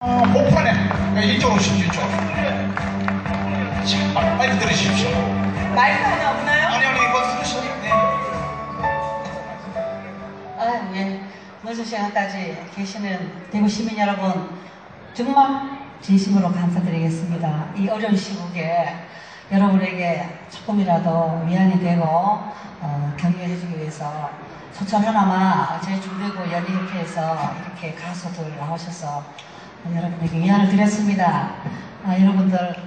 목판에 이쪽으로 오십시오. 이쪽. 자, 빨리 들으십시오. 마이크 하나 없나요? 아니 이거 들으시니. 네. 아유, 예. 늦은 시간까지 계시는 대구 시민 여러분, 정말 진심으로 감사드리겠습니다. 이 어려운 시국에 여러분에게 조금이라도 위안이 되고 격려해주기 위해서 소천 하나마 저희 중대구 연예협회에서 이렇게 가수들 나오셔서 여러분에게 위안을 드렸습니다. 여러분들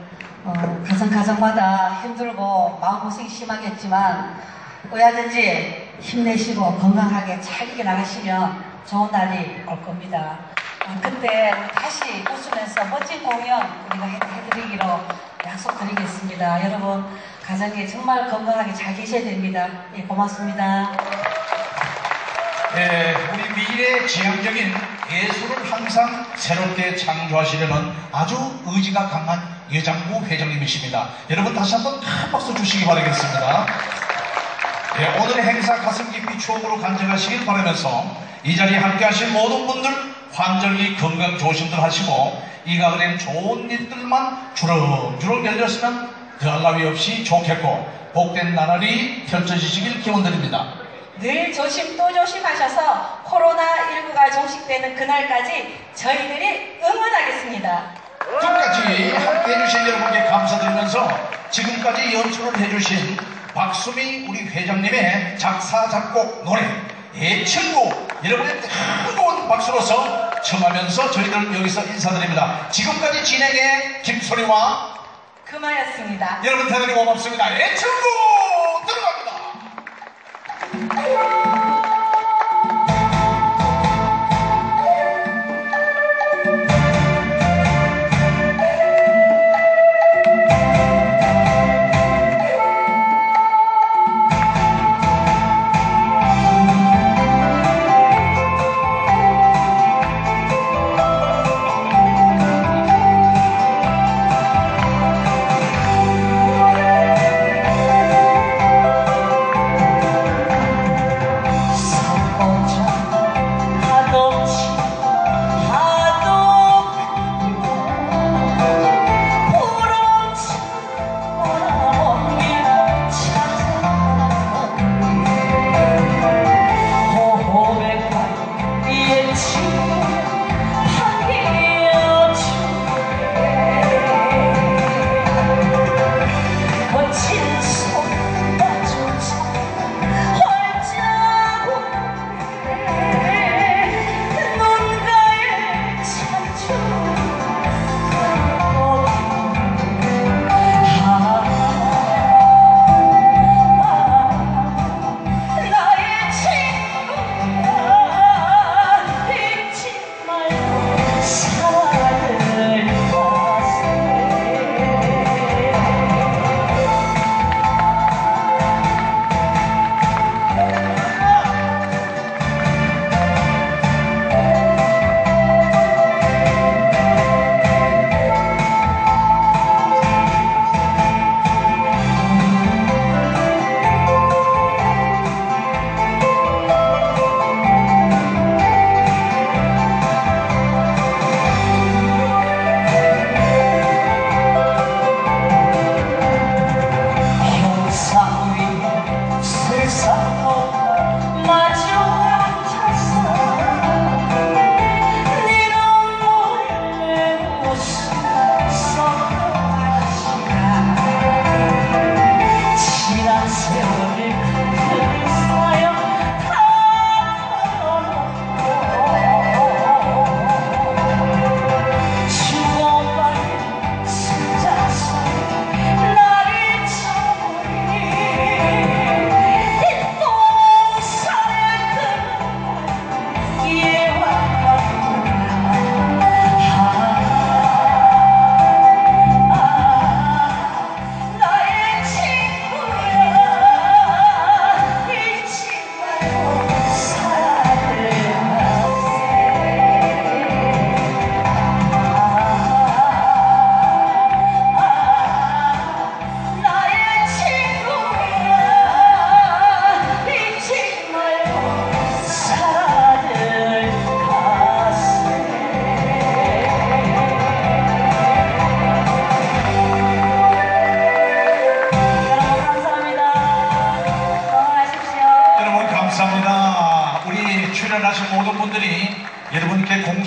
가정마다 힘들고 마음고생이 심하겠지만 어야든지 힘내시고 건강하게 잘 이겨나가시면 좋은 날이 올 겁니다. 그때 다시 웃으면서 멋진 공연 우리가 해드리기로 약속드리겠습니다. 여러분 가정에 정말 건강하게 잘 계셔야 됩니다. 예, 고맙습니다. 네, 우리 미래 지향적인 예술을 항상 새롭게 창조하시려는 아주 의지가 강한 여장부 회장님이십니다. 여러분 다시 한번 큰 박수 주시기 바라겠습니다. 네, 오늘의 행사 가슴 깊이 추억으로 간직하시길 바라면서 이 자리에 함께 하신 모든 분들 환절기 건강 조심들 하시고 이 가을엔 좋은 일들만 주렁주렁 열렸으면 더할 나위 없이 좋겠고 복된 나날이 펼쳐지시길 기원드립니다. 늘 조심 또 조심하셔서 코로나19가 종식되는 그날까지 저희들이 응원하겠습니다. 끝까지 함께 해주신 여러분께 감사드리면서 지금까지 연출을 해주신 박수미 우리 회장님의 작사 작곡 노래 애친구 여러분의 뜨거운 박수로서 청하면서 저희들 여기서 인사드립니다. 지금까지 진행의 김소리와 금화였습니다. 여러분 대단히 고맙습니다. 애친구 들어갑니다.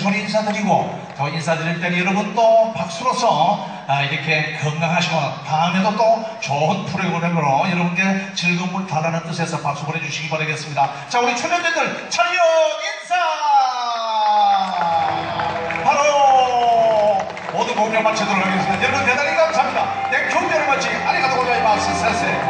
소리 인사드리고 더 인사드릴 때는 여러분 또 박수로서 이렇게 건강하시고 다음에도 또 좋은 프로그램으로 여러분께 즐거움을 달라는 뜻에서 박수 보내주시기 바라겠습니다. 자, 우리 초년생들 촬영 인사! 바로 모두 공연 마치도록 하겠습니다. 여러분 대단히 감사합니다. 네, 경례를 마치 아리가또 고자이마스. 세세.